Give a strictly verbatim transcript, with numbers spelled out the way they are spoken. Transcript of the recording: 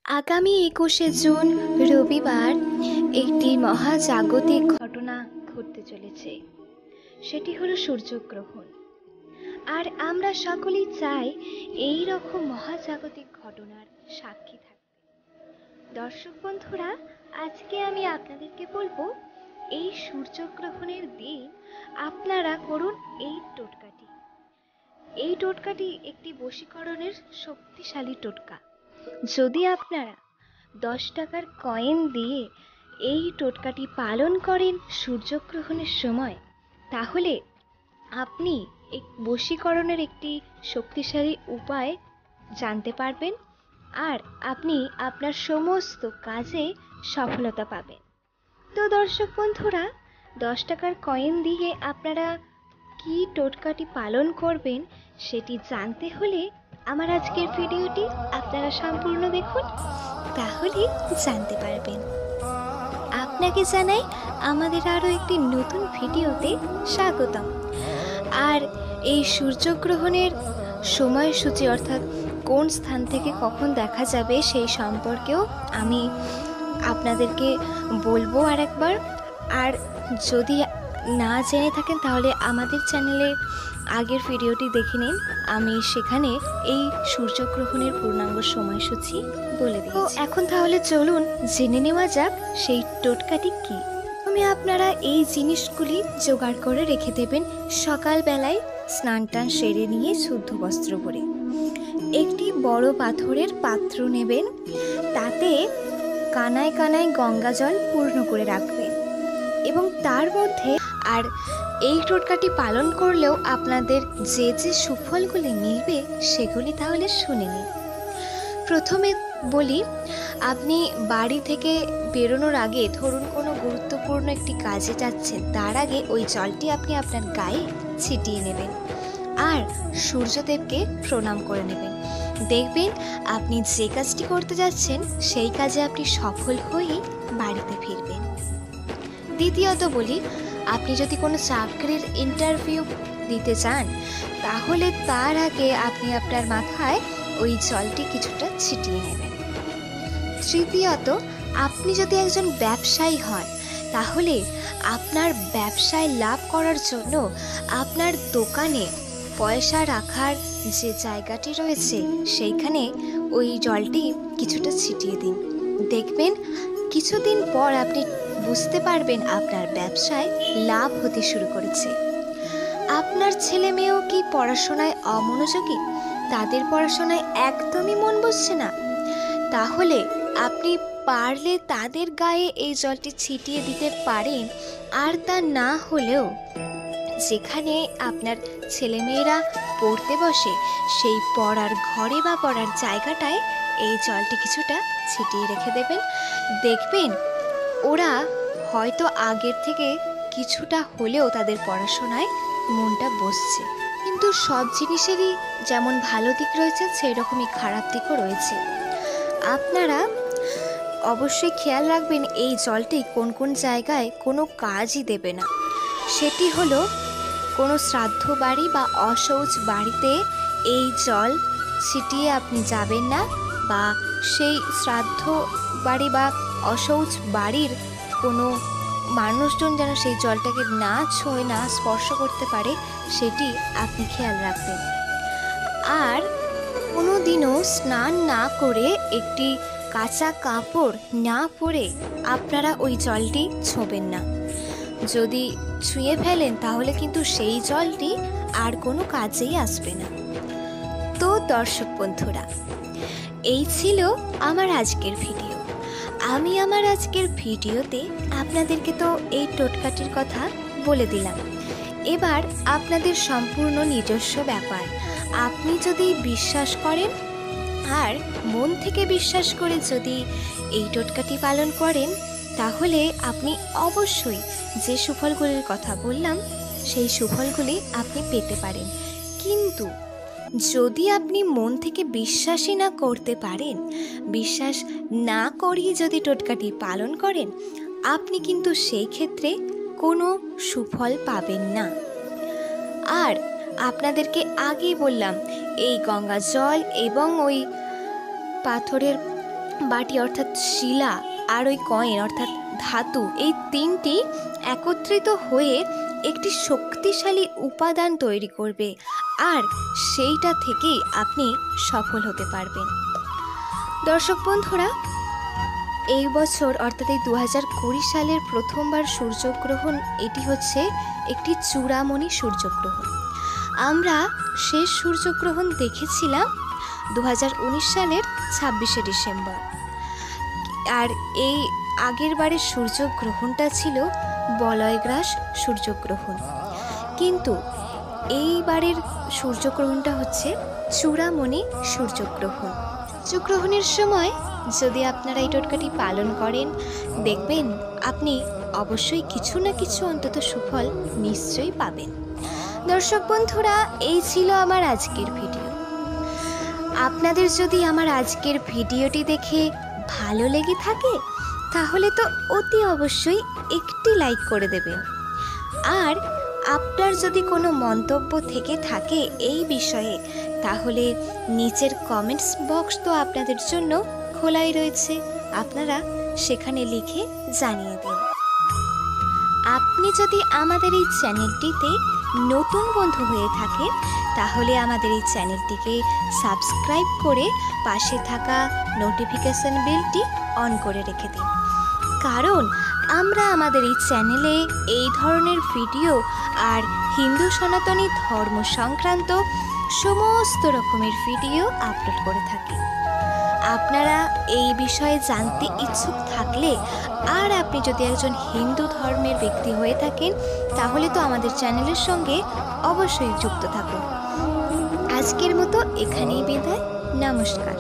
আগামী একুশে জুন রবিবার একটি মহাজাগতিক ঘটনা ঘটতে চলেছে। সেটি হলো সূর্যগ্রহণ। আর আমরা সকলেই চাই এই রকম মহাজাগতিক ঘটনার সাক্ষী থাকতে। দর্শক বন্ধুরা, আজকে আমি আপনাদেরকে বলবো এই সূর্যগ্রহণের দিন আপনারা করুন এই টোটকাটি। এই টোটকাটি একটি বশীকরণের শক্তিশালী টোটকা। যদি আপনারা দশ টাকার কয়েন দিয়ে এই টোটকাটি পালন করেন সূর্যগ্রহণের সময়, তাহলে আপনি এই বশীকরণের একটি শক্তিশালী উপায় জানতে পারবেন আর আপনি আপনার সমস্ত কাজে সফলতা পাবেন। তো দর্শক বন্ধুরা, দশ টাকার কয়েন দিয়ে আপনারা কি টোটকাটি পালন করবেন সেটি জানতে হলে আমার আজকের ভিডিওটি আপনারা সম্পূর্ণ দেখুন, তাহলেই জানতে পারবেন। আপনাকে জানাই আমাদের আরও একটি নতুন ভিডিওতে স্বাগতম। আর এই সূর্যগ্রহণের সময়সূচি অর্থাৎ কোন স্থান থেকে কখন দেখা যাবে সেই সম্পর্কেও আমি আপনাদেরকে বলবো আর একবার। আর যদি না জেনে থাকেন তাহলে আমাদের চ্যানেলে আগের ভিডিওটি দেখে নিন, আমি সেখানে এই সূর্যগ্রহণের পূর্ণাঙ্গ সময়সূচি বলে দিই। তো এখন তাহলে চলুন জেনে নেওয়া যাক সেই টোটকাটি কি। তুমি আপনারা এই জিনিসগুলি জোগাড় করে রেখে দেবেন সকালবেলায় স্নান টান সেরে নিয়ে শুদ্ধ বস্ত্র পরে। একটি বড় পাথরের পাত্র নেবেন, তাতে কানায় কানায় গঙ্গা জল পূর্ণ করে রাখবেন এবং তার মধ্যে আর এই টোটকাটি পালন করলেও আপনাদের যে যে সুফলগুলি মিলবে সেগুলি তাহলে শুনে নিন। প্রথমে বলি, আপনি বাড়ি থেকে বেরোনোর আগে ধরুন কোনো গুরুত্বপূর্ণ একটি কাজে যাচ্ছেন, তার আগে ওই জলটি আপনি আপনার গায়ে ছিটিয়ে নেবেন আর সূর্যদেবকে প্রণাম করে নেবেন। দেখবেন আপনি যে কাজটি করতে যাচ্ছেন সেই কাজে আপনি সফল হয়েই বাড়িতে ফিরবেন। দ্বিতীয়ত বলি, আপনি যদি কোনো চাকরির ইন্টারভিউ দিতে চান তাহলে তার আগে আপনি আপনার মাথায় ওই জলটি কিছুটা ছিটিয়ে নেবেন। তৃতীয়ত, আপনি যদি একজন ব্যবসায়ী হন তাহলে আপনার ব্যবসায় লাভ করার জন্য আপনার দোকানে পয়সা রাখার যে জায়গাটি রয়েছে সেইখানে ওই জলটি কিছুটা ছিটিয়ে দিন। দেখবেন কিছুদিন পর আপনি বুঝতে পারবেন আপনার ব্যবসায় লাভ হতে শুরু করেছে। আপনার ছেলে মেয়েও কি পড়াশোনায় অমনোযোগী, তাদের পড়াশোনায় একদমই মন বসছে না, তাহলে আপনি পারলে তাদের গায়ে এই জলটি ছিটিয়ে দিতে পারেন। আর তা না হলেও যেখানে আপনার ছেলেমেয়েরা পড়তে বসে সেই পড়ার ঘরে বা পড়ার জায়গাটায় এই জলটি কিছুটা ছিটিয়ে রেখে দেবেন। দেখবেন ওরা হয়তো আগের থেকে কিছুটা হলেও তাদের পড়াশোনায় মনটা বসছে। কিন্তু সব জিনিসেরই যেমন ভালো দিক রয়েছে সেই রকমই খারাপ দিকও রয়েছে। আপনারা অবশ্যই খেয়াল রাখবেন এই জলটি কোন কোন জায়গায় কোনো কাজই দেবে না। সেটি হলো কোনো শ্রাদ্ধ বাড়ি বা অশৌচ বাড়িতে এই জল ছিটিয়ে আপনি যাবেন না, বা সেই শ্রাদ্ধ বাড়ি বা অশৌচ বাড়ির কোনো মানুষজন যেন সেই জলটাকে না ছোঁয়, না স্পর্শ করতে পারে, সেটি আপনি খেয়াল রাখবেন। আর কোনো দিনও স্নান না করে একটি কাঁচা কাপড় না পরে আপনারা ওই জলটি ছোঁবেন না। যদি ছুঁয়ে ফেলেন তাহলে কিন্তু সেই জলটি আর কোনো কাজেই আসবে না। তো দর্শক বন্ধুরা, এই ছিল আমার আজকের ভিডিও। আমি আমার আজকের ভিডিওতে আপনাদেরকে তো এই টোটকাটির কথা বলে দিলাম। এবার আপনাদের সম্পূর্ণ নিজস্ব ব্যাপার। আপনি যদি বিশ্বাস করেন আর মন থেকে বিশ্বাস করে যদি এই টোটকাটি পালন করেন তাহলে আপনি অবশ্যই যে সুফলগুলির কথা বললাম সেই সুফলগুলি আপনি পেতে পারেন। কিন্তু যদি আপনি মন থেকে বিশ্বাসই না করতে পারেন, বিশ্বাস না করিয়ে যদি টোটকাটি পালন করেন, আপনি কিন্তু সেই ক্ষেত্রে কোনো সুফল পাবেন না। আর আপনাদেরকে আগেই বললাম, এই গঙ্গা জল এবং ওই পাথরের বাটি অর্থাৎ শিলা আর ওই কয়েন অর্থাৎ ধাতু, এই তিনটি একত্রিত হয়ে একটি শক্তিশালী উপাদান তৈরি করবে, আর সেইটা থেকেই আপনি সফল হতে পারবেন। দর্শক বন্ধুরা, এই বছর অর্থাৎ এই দু হাজার কুড়ি সালের প্রথমবার সূর্যগ্রহণ, এটি হচ্ছে একটি চূড়ামণি সূর্যগ্রহণ। আমরা শেষ সূর্যগ্রহণ দেখেছিলাম দু হাজার উনিশ সালের ছাব্বিশে ডিসেম্বর, আর এই আগের বারের সূর্যগ্রহণটা ছিল বলয়গ্রাস সূর্যগ্রহণ। কিন্তু এইবারের সূর্যগ্রহণটা হচ্ছে চূড়ামণি সূর্যগ্রহণ। সূর্যগ্রহণের সময় যদি আপনারা এই টোটকাটি পালন করেন, দেখবেন আপনি অবশ্যই কিছু না কিছু অন্তত সুফল নিশ্চয়ই পাবেন। দর্শক বন্ধুরা, এই ছিল আমার আজকের ভিডিও। আপনাদের যদি আমার আজকের ভিডিওটি দেখে ভালো লেগে থাকে তাহলে তো অতি অবশ্যই একটি লাইক করে দেবেন। আর আপনার যদি কোনো মন্তব্য থেকে থাকে এই বিষয়ে, তাহলে নিচের কমেন্টস বক্স তো আপনাদের জন্য খোলাই রয়েছে, আপনারা সেখানে লিখে জানিয়ে দিন। আপনি যদি আমাদের এই চ্যানেলটিতে নতুন বন্ধু হয়ে থাকেন তাহলে আমাদের এই চ্যানেলটিকে সাবস্ক্রাইব করে পাশে থাকা নোটিফিকেশন বেলটি অন করে রেখে দিন, কারণ আমরা আমাদের এই চ্যানেলে এই ধরনের ভিডিও আর হিন্দু সনাতনী ধর্ম সংক্রান্ত সমস্ত রকমের ভিডিও আপলোড করে থাকি। আপনারা এই বিষয়ে জানতে ইচ্ছুক থাকলে, আর আপনি যদি একজন হিন্দু ধর্মের ব্যক্তি হয়ে থাকেন তাহলে তো আমাদের চ্যানেলের সঙ্গে অবশ্যই যুক্ত থাকুন। আজকের মতো এখানেই বিদায়, নমস্কার।